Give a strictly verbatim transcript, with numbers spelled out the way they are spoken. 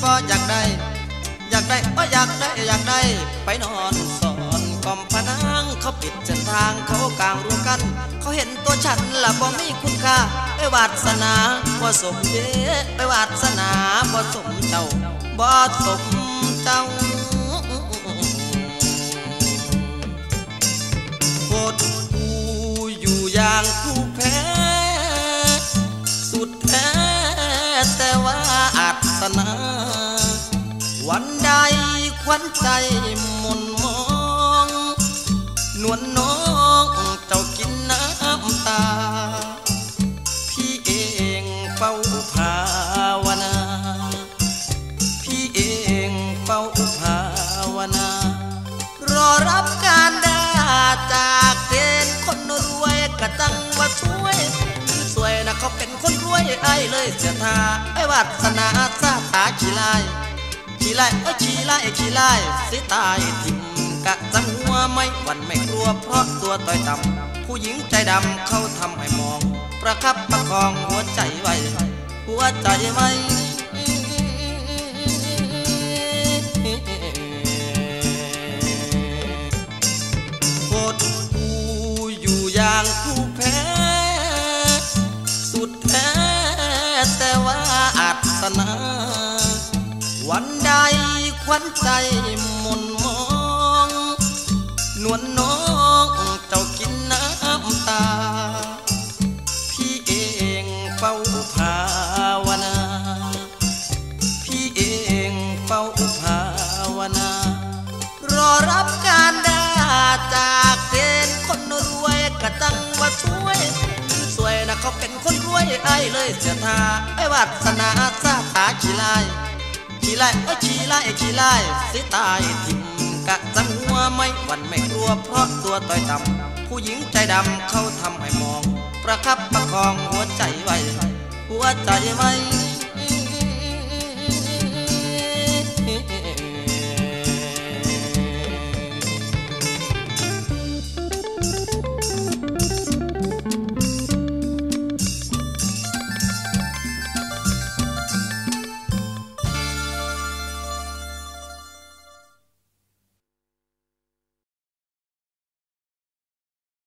บ่อยากได้อยากได้บ่อยากได้อยากได้ไปนอนสอนกอมพนังเขาปิดเส้นทางเขากลางรวมกันเขาเห็นตัวฉันละบ่มีคุณค่าไปวาสนาบ่สมเดไปวาสนาบ่สมเจ้าบ่สมเจ้าโคตรกูอยู่อย่างผู้แพ้สุดแท้แต่ว่าอาสนาวันใดควันใจมนมองนวลน้องเจ้ากินน้ำตาพี่เองเฝ้าภาวนาพี่เองเฝ้าภาวนารอรับการด่าจากเกณฑ์คนรวยกะจังว่าช่วยสวยนะเขาเป็นคนรวยไอ้เลยเสียท่าไอ้วาสนาซาตาขี้ลายขี้ลายเอ้ยขี้ลายขี้ลายสิตายทิ่มกะจังหัวไม่หวั่นไม่กลัวเพราะตัวต่อยต่ำผู้หญิงใจดำเขาทำให้มองประคับประคองหัวใจไว้หัวใจไว้โคตรกูอยู่อย่างผู้แพ้สุดแท้แต่ว่าอาสนาวันใดควันใจมนมองนวลน้องเจ้ากินน้ำตาพี่เองเฝ้าภาวนาพี่เองเฝ้าภาวนารอรับการด่าจากเกณฑ์คนรวยกะจังว่าช่วยสวยนะเขาเป็นคนรวยไอ้เลยเสียท่าไอ้วาสนาซาตาขี้ลายขี้ลายเอ้ยขี้ลายขี้ลายสิตายทิ่มกะจังหัวไม่หวั่นไม่กลัวเพราะตัวต่อยต่ำผู้หญิงใจดำเขาทำให้มองประคับประคองหัวใจไว้หัวใจไว้